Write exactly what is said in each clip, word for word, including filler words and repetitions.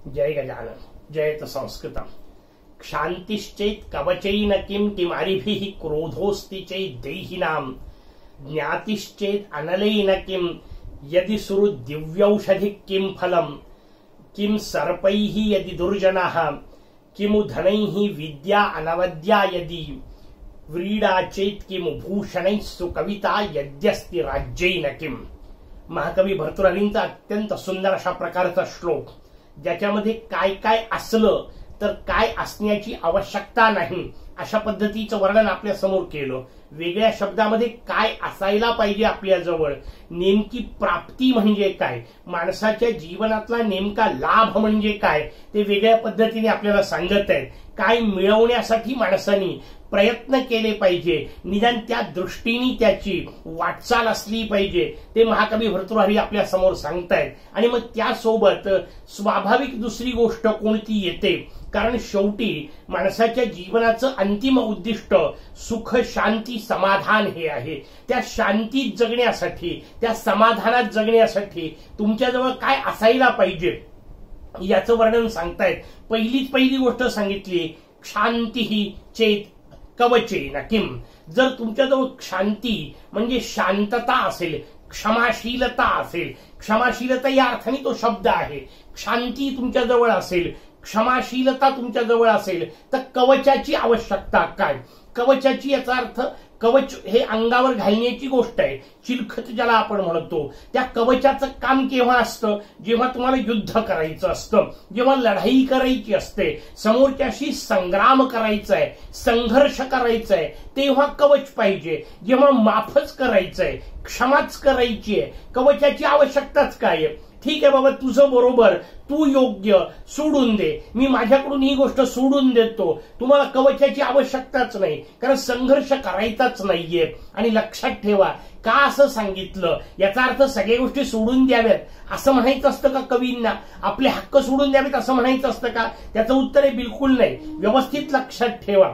जय गजानन जयत संस्कृतम। क्षांतिश्चेत कवचैन Kim किमारिभिः क्रोधोस्ति चेत देहिनाम ज्ञातिश्चेत अनलेन Kim यदि सुरु दिव्यौषधि किम फलम किम सर्पैः यदि दुर्जनः किमु धनैः विद्या अनवद्या यदि व्रीडा चेत किमु भूषणैः सुकविता यद्यस्ति राज्यैन किम। महाकवी भर्तृहरींचा अत्यंत सुंदर अशा प्रकारचा श्लोक, ज्याच्यामध्ये काय काय असलं तर काय असण्याची आवश्यकता नाही अशा पद्धतीचं वर्णन आपल्या समोर केलं। वेगळ्या शब्दामध्ये काय असायला पाहिजे आपल्या जवळ, नेमकी प्राप्ती म्हणजे काय, माणसाच्या जीवनातला नेमका लाभ म्हणजे काय, ते वेगळ्या पद्धतीने आपल्याला सांगत आहेत। काय मिळवण्यासाठी माणसाने प्रयत्न केले पाहिजे, निदान त्या दृष्टीने त्याची वाटचाल असली पाहिजे, ते महाकवी भर्तृहरी आपल्या समोर सांगतायत। आणि मग त्यासोबत स्वाभाविक दुसरी गोष्ट कोणती येते, कारण शेवटी माणसाच्या जीवनाचं अंतिम उद्दिष्ट सुख शांती समाधान हे आहे। त्या शांतीत जगण्यासाठी, त्या समाधानात जगण्यासाठी तुमच्याजवळ काय असायला पाहिजे याचं वर्णन सांगतायत। पहिलीच पहिली गोष्ट सांगितली, शांती चेत कवचेन किम। जर तुमच्याजवळ शांती म्हणजे शांतता असेल, क्षमाशीलता असेल, क्षमाशीलता या अर्थाने तो शब्द आहे, शांती तुमच्याजवळ असेल, क्षमाशीलता तुमच्याजवळ असेल तर कवचाची आवश्यकता काय। कवचाची याचा अर्थ कवच हे अंगावर घालण्याची गोष्ट आहे, चिलखत ज्याला आपण म्हणतो। त्या कवचाचं काम केव्हा असतं, जेव्हा तुम्हाला युद्ध करायचं असतं, जेव्हा लढाई करायची असते, समोरच्याशी संग्राम करायचा आहे, संघर्ष करायचा आहे, तेव्हा कवच पाहिजे। जेव्हा माफच करायचं आहे, क्षमाच करायची आहे, कवचाची आवश्यकताच काय आहे। ठीक आहे बाबा, तुझं बरोबर, तू योग्य, सोडून दे, मी माझ्याकडून ही गोष्ट सोडून देतो, तुम्हाला कवचाची आवश्यकताच नाही, कारण संघर्ष करायचाच नाहीये। आणि लक्षात ठेवा, का असं सांगितलं, याचा अर्थ सगळ्या गोष्टी सोडून द्याव्यात असं म्हणायचं असतं का कवींना, आपले हक्क सोडून द्यावेत असं म्हणायचं असतं का? त्याचं उत्तर आहे बिलकुल नाही। व्यवस्थित लक्षात ठेवा,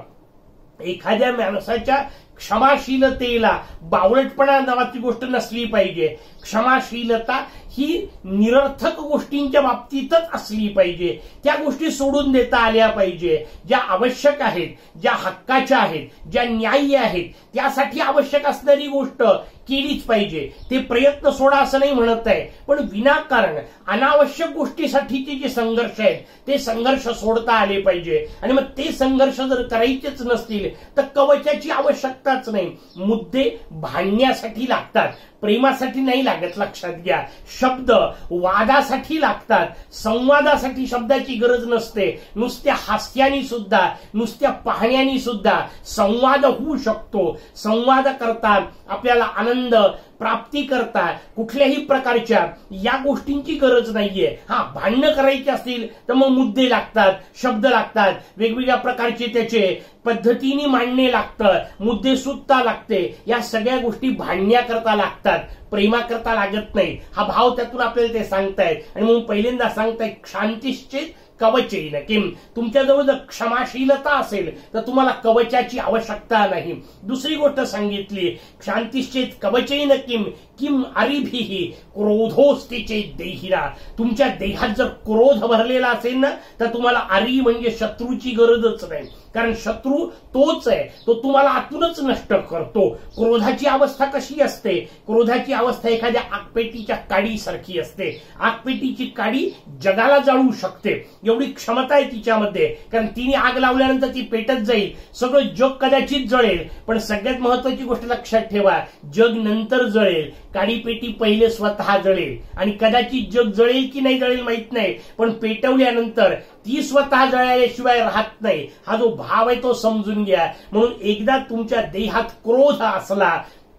एखाद्या माणसाच्या क्षमाशीलतेला बावळटपणा नावाची गोष्ट नसली पाहिजे। क्षमाशीलता ही निरर्थक गोष्टींच्या बाबतीतच असली पाहिजे, त्या गोष्टी सोडून देता आल्या पाहिजे, ज्या आवश्यक आहेत, ज्या हक्काच्या आहेत, ज्या न्याय्य आहेत, त्यासाठी आवश्यक असणारी गोष्ट केलीच पाहिजे। ते प्रयत्न सोडा असं नाही म्हणत आहे, पण विनाकारण अनावश्यक गोष्टीसाठीचे जे संघर्ष आहेत ते संघर्ष सोडता आले पाहिजे। आणि मग ते संघर्ष जर करायचेच नसतील तर कवचाची आवश्यकताच नाही। मुद्दे भांडण्यासाठी लागतात, प्रेमासाठी नाही लागत, लक्षात घ्या। शब्द वादासाठी लागतात, संवादासाठी शब्दाची गरज नसते। नुसत्या हास्यानी सुद्धा, नुसत्या पाहण्यानी सुद्धा संवाद होऊ शकतो। संवाद करता आपल्याला आनंद प्राप्ती करता कुठल्याही प्रकारच्या या गोष्टींची गरज नाहीये। हा, भांडणं करायची असतील तर मग मुद्दे लागतात, शब्द लागतात, वेगवेगळ्या प्रकारचे त्याचे पद्धतीने मांडणे लागतं, मुद्दे सुद्धा लागते। या सगळ्या गोष्टी भांडण्याकरता लागतात, प्रेमाकरता लागत नाही। हा भाव त्यातून आपल्याला ते सांगतायत। आणि म्हणून पहिल्यांदा सांगतायत, क्षांतिश्चेत कवचेन किम। तुमच्याजवळ जर क्षमाशीलता असेल तर तुम्हाला कवचाची आवश्यकता नाही। दुसरी गोष्ट सांगितली, क्षांतिश्चेत कवचेन किम किम अरिभिः क्रोधोस्ति चेत देहिना। तुमच्या देहात जर क्रोध भरलेला असेल ना तर तुम्हाला अरी म्हणजे शत्रूची गरजच नाही, कारण शत्रू तोच आहे, तो तुम्हाला आतूनच नष्ट करतो। क्रोधाची अवस्था कशी असते, क्रोधाची अवस्था एखाद्या आगपेटीच्या काडीसारखी असते। आगपेटीची काडी जगाला जाळू शकते, एवढी क्षमता आहे तिच्यामध्ये, कारण तिने आग लावल्यानंतर ती पेटत जाईल, सगळं जग कदाचित जळेल, पण सगळ्यात महत्वाची गोष्ट लक्षात ठेवा, जग नंतर जळेल, काडीपेटी पहिले स्वतः जळेल। आणि कदाचित जग जळेल की नाही जळेल माहित नाही, पण पेटवल्यानंतर ती स्वतः जळाल्याशिवाय राहत नाही। हा जो भाव आहे तो समजून घ्या। म्हणून एकदा तुमच्या देहात क्रोध असला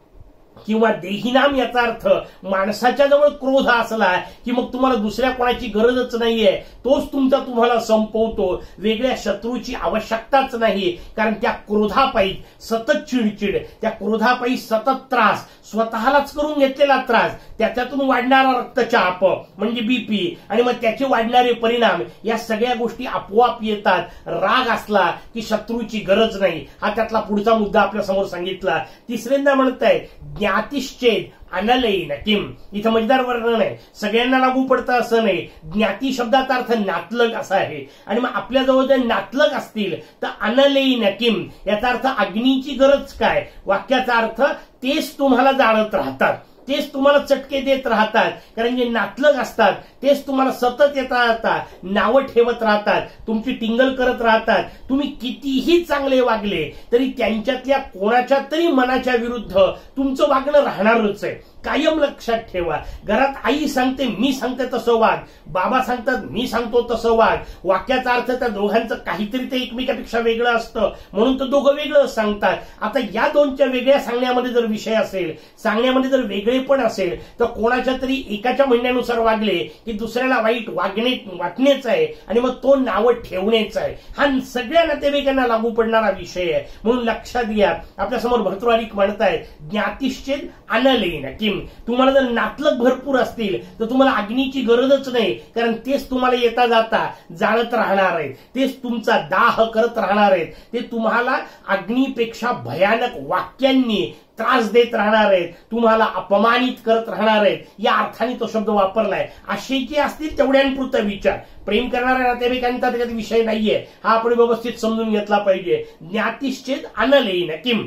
किंवा देहिनाम याचा अर्थ माणसाच्या जवळ क्रोध असला की मग तुम्हाला दुसऱ्या कोणाची गरजच नाहीये, तोच तुमचा तुम्हाला संपवतो। वेगळ्या शत्रूची आवश्यकताच नाही, कारण त्या क्रोधापायी सतत चिडचिड, त्या क्रोधापायी सतत त्रास, स्वतःलाच करून घेतलेला त्रास, त्याच्यातून वाढणारा रक्तचाप म्हणजे बीपी आणि मग त्याचे वाढणारे परिणाम, या सगळ्या गोष्टी आपोआप येतात। राग असला की शत्रूची गरज नाही, हा त्यातला पुढचा मुद्दा आपल्या समोर सांगितला। तिसऱ्यांदा म्हणताय ज्ञातिश्चेद अनलयीन किम, इथं मजेदार वर्णन आहे, सगळ्यांना लागू पडतं असं नाही. ज्ञाती शब्दाचा अर्थ नातलग असा आहे, आणि मग आपल्याजवळ जर नातलग असतील तर अनलयीन किम याचा अर्थ अग्नीची गरज काय. वाक्याचा अर्थ तेच तुम्हाला जाळत राहतात, तेच तुम्हाला चटके देत राहतात, कारण जे नातलग असतात तेच तुम्हाला सतत येत राहतात, नावं ठेवत राहतात, तुमची टिंगल करत राहतात. तुम्ही कितीही चांगले वागले तरी त्यांच्यातल्या कोणाच्या तरी मनाच्या विरुद्ध तुमचं वागणं राहणारच आहे. कायम लक्षात ठेवा. घरात आई सांगते मी सांगते तसं वाग, बाबा सांगतात मी सांगतो तसं वाग. वाक्याचा अर्थ त्या दोघांचं काहीतरी ते एकमेकापेक्षा वेगळं असतं, म्हणून तर दोघं वेगळं सांगतात. आता या दोनच्या वेगळ्या सांगण्यामध्ये जर विषय असेल, सांगण्यामध्ये जर वेगळेपण असेल, तर कोणाच्या तरी एकाच्या म्हणण्यानुसार वागले की दुसऱ्याला वाईट वागणे वाटणेच आहे, आणि मग तो नावं ठेवणेच आहे. हा सगळ्या नातेवाईकांना लागू पडणारा विषय आहे. म्हणून लक्षात घ्या. आपल्यासमोर भर्तृहरिक म्हणतायत ज्ञातिश्चेद अनलयीन किम, तुम्हाला जर नातलग भरपूर असतील तर तुम्हाला अग्नीची गरजच नाही, कारण तेच तुम्हाला येता जाता जाणत राहणार आहेत, तेच तुमचा दाह करत राहणार आहेत, ते तुम्हाला अग्नीपेक्षा भयानक वाक्यांनी त्रास देत राहणार आहेत, तुम्हाला अपमानित करत राहणार आहेत. या अर्थाने तो शब्द वापरलाय. असे जे असतील तेवढ्यांपुरता विचार. प्रेम करणाऱ्या नातेवाईकांचा त्याच्यात विषय नाहीये, हा आपण व्यवस्थित समजून घेतला पाहिजे. ज्ञातिश्चेद अनलयीन किम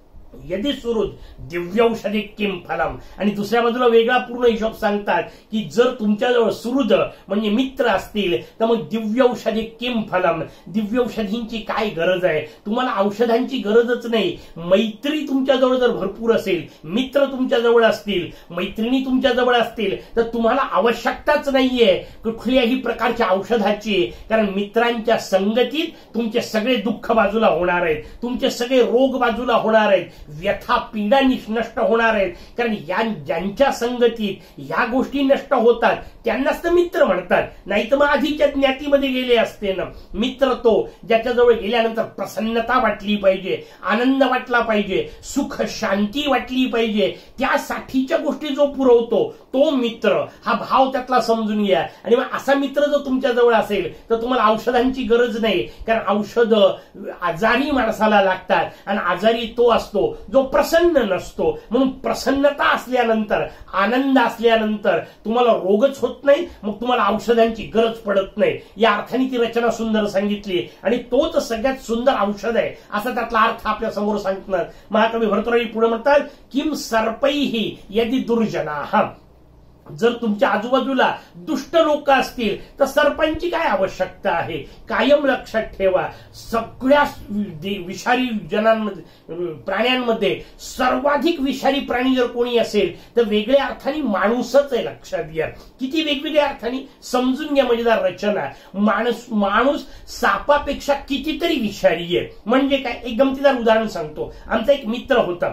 यदि सुहृद दिव्यौषधी किम फलम, आणि दुसऱ्या बाजूला वेगळा पूर्ण हिशोब सांगतात की जर तुमच्याजवळ सुहृद म्हणजे मित्र असतील तर मग दिव्यौषधी किम फलम, दिव्यौषधींची काय गरज आहे. तुम्हाला औषधांची गरजच नाही. मैत्री तुमच्याजवळ जर भरपूर असेल, मित्र तुमच्याजवळ असतील, मैत्रिणी तुमच्याजवळ असतील, तर तुम्हाला आवश्यकताच नाहीये कुठल्याही प्रकारच्या औषधाची, कारण मित्रांच्या संगतीत तुमचे सगळे दुःख बाजूला होणार आहेत, तुमचे सगळे रोग बाजूला होणार आहेत, व्यथा पीडा नष्ट होणार आहेत. कारण या ज्यांच्या संगतीत ह्या गोष्टी नष्ट होतात त्यांनाच तर मित्र म्हणतात. नाही तर मग आधीच्या ज्ञातीमध्ये गेले असते ना. मित्र तो ज्याच्याजवळ गेल्यानंतर प्रसन्नता वाटली पाहिजे, आनंद वाटला पाहिजे, सुख शांती वाटली पाहिजे, त्यासाठीच्या गोष्टी जो पुरवतो तो मित्र. हा भाव त्यातला समजून घ्या. आणि मग असा मित्र जर तुमच्याजवळ असेल तर तुम्हाला औषधांची गरज नाही, कारण औषध आजारी माणसाला लागतात, आणि आजारी तो असतो जो प्रसन्न नसतो. म्हणून प्रसन्नता असल्यानंतर, आनंद असल्यानंतर तुम्हाला रोगच होत नाही, मग तुम्हाला औषधांची गरज पडत नाही. या अर्थाने ती रचना सुंदर सांगितली, आणि तोच सगळ्यात सुंदर औषध आहे असा त्यातला अर्थ आपल्या समोर सांगतात. महाकवी भर्तृहरी पुढे म्हणतात किम सर्पैहि यदि दुर्जनाः, जर तुमच्या आजूबाजूला दुष्ट लोक असतील तर सर्पांची काय आवश्यकता आहे. कायम लक्षात ठेवा. सगळ्या विषारी जनांमध्ये प्राण्यांमध्ये सर्वाधिक विषारी प्राणी जर कोणी असेल तर वेगळ्या अर्थाने माणूसच आहे. लक्षात घ्या. किती वेगवेगळ्या अर्थाने समजून घ्या. मजेदार रचना. माणूस माणूस सापापेक्षा कितीतरी विषारी आहे. म्हणजे काय, एक गमतीदार उदाहरण सांगतो. आमचा एक मित्र होता,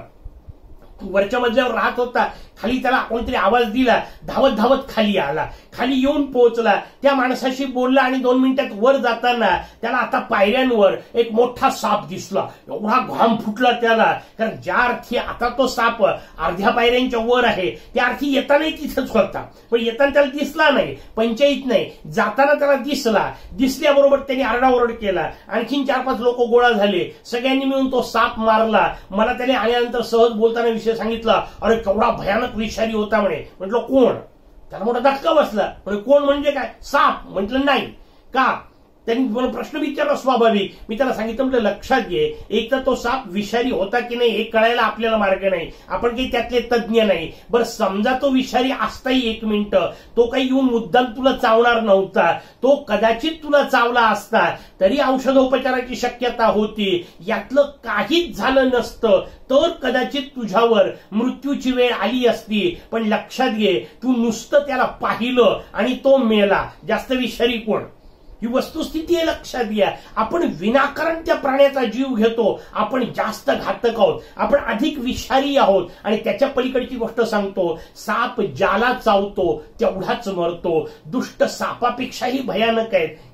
वरच्या मजल्यावर राहत होता. खाली त्याला कोणतरी आवाज दिला, धावत धावत खाली आला. खाली येऊन पोहोचला, त्या माणसाशी बोलला, आणि दोन मिनिटात वर जाताना त्याला आता पायऱ्यांवर एक मोठा साप दिसला. एवढा घाम फुटला त्याला, कारण ज्या अर्थी आता तो साप अर्ध्या पायऱ्यांच्या वर आहे त्या अर्थी येतानाही तिथंच होता, पण येताना त्याला दिसला नाही, पंचायत नाही. जाताना त्याला दिसला. दिसल्याबरोबर त्यांनी आरडाओरड केला. आणखीन चार पाच लोक गोळा झाले. सगळ्यांनी मिळून तो साप मारला. मला त्याने आल्यानंतर सहज बोलताना विषय सांगितला. अरे केवढा भयानक विषारी होता म्हणे. म्हटलं कोण? त्याला मोठा धक्का बसला. म्हणजे कोण म्हणजे काय? साप. म्हटलं नाही. का? त्यांनी मला प्रश्न विचारला स्वाभाविक. मी त्याला सांगितलं, म्हटलं लक्षात घे, एक तर तो साप विषारी होता की नाही हे कळायला आपल्याला मार्ग नाही, आपण काही त्यातले तज्ज्ञ नाही. बरं समजा तो विषारी असताही एक मिनिट, तो काही येऊन मुद्दाम तुला चावणार नव्हता, तो कदाचित तुला चावला असता तरी औषधोपचाराची शक्यता होती. यातलं काहीच झालं नसतं तर कदाचित तुझ्यावर मृत्यूची वेळ आली असती. पण लक्षात घे, तू नुसतं त्याला पाहिलं आणि तो मेला. जास्त विषारी कोण? ही वस्तुस्थिती आहे. लक्षात घ्या. आपण विनाकारण त्या प्राण्याचा जीव घेतो. आपण जास्त घातक आहोत, आपण अधिक विषारी आहोत. आणि त्याच्या पलीकडची गोष्ट सांगतो, साप ज्याला चावतो तेवढाच मरतो. दुष्ट सापापेक्षाही भयानक आहेत.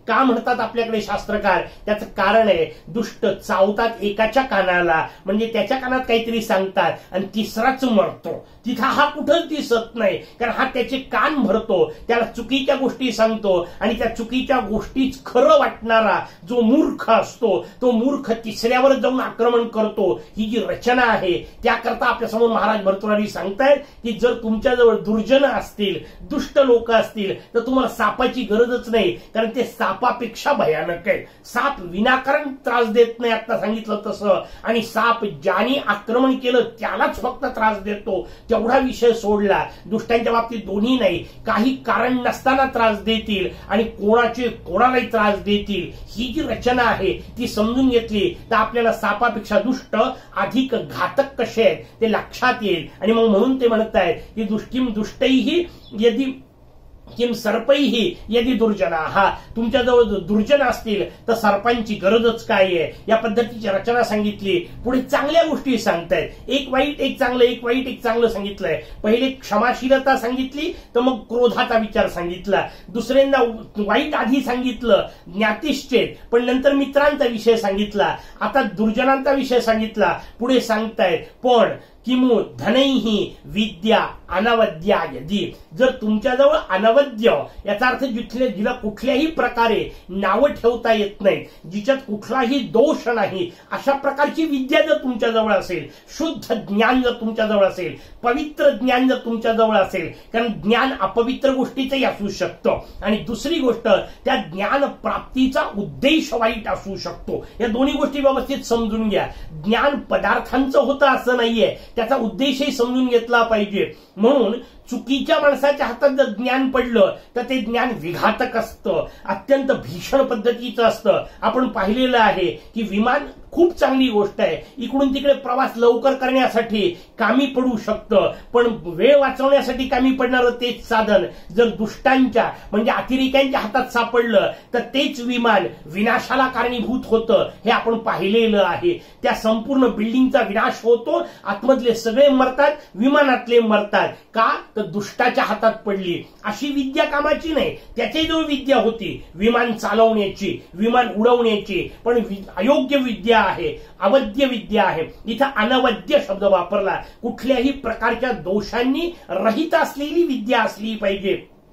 का म्हणतात आपल्याकडे शास्त्रकार, त्याचं कारण आहे दुष्ट चावतात एकाच्या कानाला, म्हणजे त्याच्या कानात काहीतरी सांगतात आणि तिसराच मरतो. तिथं हा कुठंच दिसत नाही, कारण हा त्याचे कान भरतो, त्याला चुकीच्या गोष्टी सांगतो आणि त्या चुकीच्या गोष्टीच खरं वाटणारा जो मूर्ख असतो तो मूर्ख तिसऱ्यावर जाऊन आक्रमण करतो. ही जी रचना आहे त्याकरता आपल्यासमोर महाराज भर्तृहरी सांगतायत की जर तुमच्याजवळ दुर्जन असतील, दुष्ट लोक असतील तर तुम्हाला सापाची गरजच नाही, कारण ते सापापेक्षा भयानक आहे. साप विनाकारण त्रास देत नाही आता सांगितलं तसं, आणि साप ज्याने आक्रमण केलं त्यालाच फक्त त्रास देतो. तेवढा विषय सोडला. दुष्टांच्या बाबतीत दोन्ही नाही, काही कारण नसताना त्रास देतील आणि कोणाचे कोणालाही त्रास देतील. ही जी रचना आहे ती समजून घेतली तर आपल्याला सापापेक्षा दुष्ट अधिक घातक कसे आहेत ते लक्षात येईल. आणि मग म्हणून ते म्हणत आहेत की दुष्टिम दुष्टैही यदि किम सर्पैही यदि दुर्जना, हा तुमच्याजवळ दुर्जन असतील तर सर्पांची गरजच काय आहे, या पद्धतीची रचना सांगितली. पुढे चांगल्या गोष्टी सांगतायत, एक वाईट एक चांगलं, एक वाईट एक चांगलं सांगितलंय. पहिले क्षमाशीलता सांगितली तर मग क्रोधाचा विचार सांगितला. दुसऱ्यांदा वाईट आधी सांगितलं ज्ञातिश्चेत, पण नंतर मित्रांचा विषय सांगितला. आता दुर्जनांचा विषय सांगितला. पुढे सांगतायत पण किमु धनैही विद्या अनवद्या यदि, जर तुमच्याजवळ अनवद्य याचा अर्थ जिथले जिला कुठल्याही प्रकारे नावं ठेवता येत नाहीत, जिच्यात कुठलाही दोष नाही, अशा प्रकारची विद्या जर तुमच्याजवळ असेल, शुद्ध ज्ञान जर तुमच्याजवळ असेल, पवित्र ज्ञान जर तुमच्याजवळ असेल, कारण ज्ञान अपवित्र गोष्टीचंही असू शकतं, आणि दुसरी गोष्ट त्या ज्ञान प्राप्तीचा उद्देश वाईट असू शकतो. या दोन्ही गोष्टी व्यवस्थित समजून घ्या. ज्ञान पदार्थांचं होतं असं नाहीये, त्याचा उद्देशही समजून घेतला पाहिजे. म्हणून चुकीच्या माणसाच्या हातात जर ज्ञान पडलं तर ते ज्ञान विघातक असतं, अत्यंत भीषण पद्धतीचं असतं. आपण पाहिलेलं आहे की विमान खूप चांगली गोष्ट आहे, इकडून तिकडे प्रवास लवकर करण्यासाठी कामी पडू शकतं, पण वेळ वाचवण्यासाठी कामी पडणारं तेच साधन जर दुष्टांच्या म्हणजे अतिरेक्यांच्या हातात सापडलं तर तेच विमान विनाशाला कारणीभूत होतं. हे आपण पाहिलेलं आहे. त्या संपूर्ण बिल्डिंगचा विनाश होतो, आतमधले सगळे मरतात, विमानातले मरतात. का तर दुष्टाच्या हातात पडली. अशी विद्या कामाची नाही, त्याची जो विद्या होती विमान चालवण्याची, विमान उडवण्याची, पण अयोग्य विद्या आहे, अवद्य विद्या आहे. इथं अनवद्य शब्द वापरला. कुठल्याही प्रकारच्या दोषांनी रहित असलेली विद्या असली पाहिजे.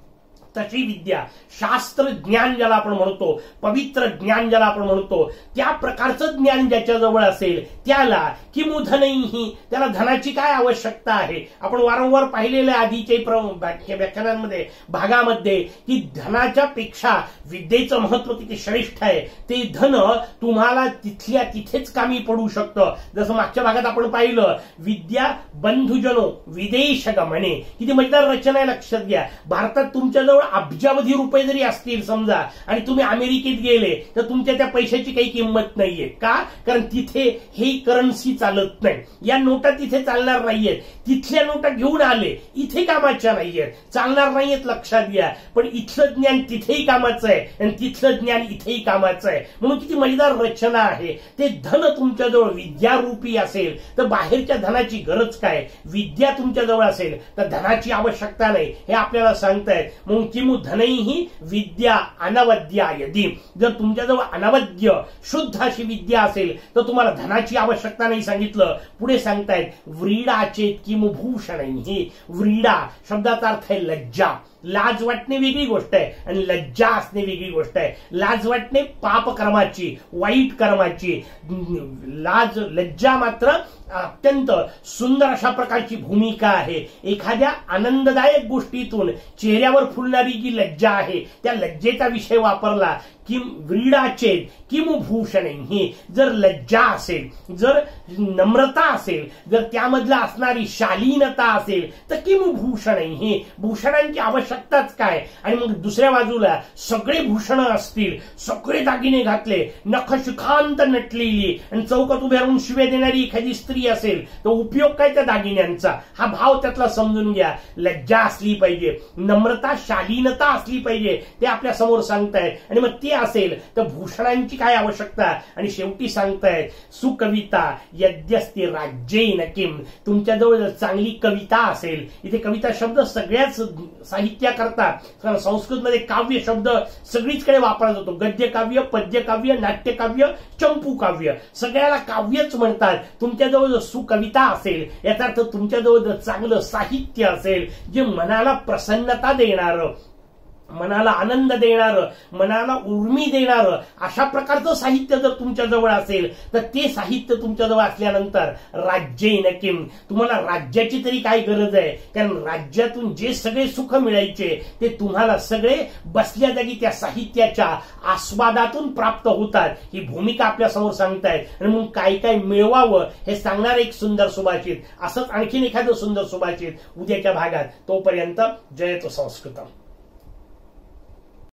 तशी विद्या, शास्त्र ज्ञान ज्याला आपण म्हणतो, पवित्र ज्ञान ज्याला आपण म्हणतो, त्या प्रकारचं ज्ञान ज्याच्याजवळ असेल त्याला किमु धनैही, त्याला धनाची काय आवश्यकता आहे. आपण वारंवार पाहिलेलं आधीच्या व्याख्यानांमध्ये भागामध्ये की धनाच्या पेक्षा विद्येचं महत्व किती श्रेष्ठ आहे. ते धन तुम्हाला तिथल्या तिथेच कामी पडू शकतं. जसं मागच्या भागात आपण पाहिलं विद्या बंधुजनो विदेश गमने, किती मजेदार रचना आहे, लक्षात घ्या. भारतात तुमच्याजवळ अब्जावधी रुपये जरी असतील समजा आणि तुम्ही अमेरिकेत गेले तर तुमच्या त्या पैशाची काही किंमत नाहीये. का? कारण तिथे हे करन्सी चालत नाही, या नोटा तिथे चालणार नाहीयेत. तिथल्या नोटा घेऊन आले, इथे कामाच्या नाहीयेत, चालणार नाहीयेत, लक्षात घ्या. पण इथलं ज्ञान तिथेही कामाचं आहे आणि तिथलं ज्ञान इथेही कामाचं आहे. म्हणून किती मजेदार रचना आहे. ते धन तुमच्याजवळ विद्यारूपी असेल तर बाहेरच्या धनाची गरज काय. विद्या तुमच्याजवळ असेल तर धनाची आवश्यकता नाही, हे आपल्याला सांगतायत. म्हणून किमु धनैही विद्या अनवद्या यदि, जर तुमच्याजवळ अनवद्य शुद्ध अशी विद्या असेल तर तुम्हाला धनाची आवश्यकता नाही सांगितलं. पुढे सांगतायत व्रीडाचेत किमु भूषणैही. व्रीडा शब्दाचा अर्थ आहे लज्जा. लाज वाटणे वेगळी गोष्ट आहे आणि लज्जा असणे वेगळी गोष्ट आहे. लाज वाटणे पाप कर्माची, वाईट कर्माची. लाज लज्जा मात्र अत्यंत सुंदर अशा प्रकारची भूमिका आहे. एखाद्या आनंददायक गोष्टीतून चेहऱ्यावर फुलणारी जी लज्जा आहे त्या लज्जेचा विषय वापरला. किम व्रीडाचेत किमु भूषणैही, जर लज्जा असेल, जर नम्रता असेल, जर त्यामधला असणारी शालीनता असेल तर किमु भूषणैही, भूषणांची आवश्यकताच काय. आणि मग दुसऱ्या बाजूला सगळे भूषण असतील, सगळे दागिने घातले, नखशिखांत नटलेली आणि चौकात उभे राहून शिव्या देणारी एखादी स्त्री असेल तर उपयोग काय त्या दागिन्यांचा. हा भाव त्यातला समजून घ्या. लज्जा असली पाहिजे, नम्रता शालीनता असली पाहिजे, ते आपल्या समोर सांगतायत. आणि मग ते असेल तर भूषणांची काय आवश्यकता. आणि शेवटी सांगतायत सुकविता यद्यस्ति राज्येन किम, तुमच्याजवळ चांगली कविता असेल. इथे कविता शब्द सगळ्याच साहित्य साहित्याकरता कारण संस्कृतमध्ये काव्य शब्द सगळीचकडे वापरला जातो. गद्य काव्य, पद्य काव्य, नाट्य काव्य, चंपू काव्य, सगळ्याला काव्यच म्हणतात. तुमच्याजवळ जर सुकविता असेल याचा अर्थ तुमच्याजवळ जर चांगलं साहित्य असेल जे मनाला प्रसन्नता देणारं, मनाला आनंद देणारं, मनाला उर्मी देणारं अशा प्रकारचं साहित्य जर तुमच्याजवळ असेल तर ते साहित्य तुमच्याजवळ असल्यानंतर राज्येन किम, तुम्हाला राज्याची तरी काय गरज आहे. कारण राज्यातून जे सगळे सुख मिळायचे ते तुम्हाला सगळे बसल्या जागी त्या साहित्याच्या आस्वादातून प्राप्त होतात. ही भूमिका आपल्या समोर सांगतायत. आणि मग काय काय मिळवावं हे सांगणार एक सुंदर सुभाषित. असंच आणखीन एखादं सुंदर सुभाषित उद्याच्या भागात. तोपर्यंत जयतु संस्कृतम.